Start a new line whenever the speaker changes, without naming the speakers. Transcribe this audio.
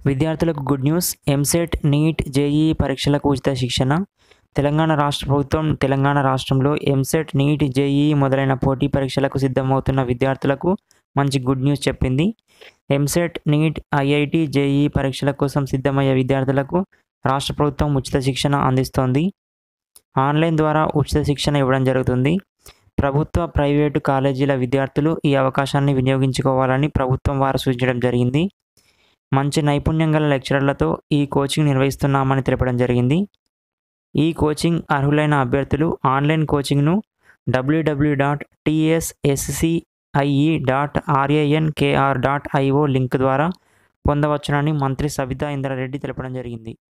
విద్యార్థులకు good news. EAMCET, NEET, JEE పరీక్షలకు ఉచిత శిక్షణ. తెలంగాణ రాష్ట్ర ప్రభుత్వం తెలంగాణ రాష్ట్రంలో ఎంసెట్, నీట్, జేఈఈ మొదలైన పోటీ పరీక్షలకు సిద్ధమవుతున్న విద్యార్థులకు మంచి గుడ్ న్యూస్ చెప్పింది. ఎంసెట్, నీట్, ఐఐటి, జేఈఈ పరీక్షల కోసం సిద్ధమయ్యే విద్యార్థులకు రాష్ట్ర ప్రభుత్వం ఉచిత శిక్షణ అందిస్తోంది. ఆన్లైన్ ద్వారా ఉచిత శిక్షణ ఇవ్వడం జరుగుతుంది. ప్రభుత్వ, ప్రైవేటు కాలేజీల విద్యార్థులు ఈ అవకాశాన్ని వినియోగించుకోవాలని ప్రభుత్వం వారు సూచించడం జరిగింది. మంచి నైపుణ్యం గల లెక్చరర్లతో ఈ కోచింగ్ నిర్వహిస్తున్నామని తెలపడం జరిగింది. ఈ కోచింగ్ అర్హులైన అభ్యర్థులు ఆన్లైన్ కోచింగ్ను www.tsscie.rankr.io లింక్ ద్వారా పొందవచ్చునని మంత్రి సబితా ఇంద్రారెడ్డి తెలపడం జరిగింది.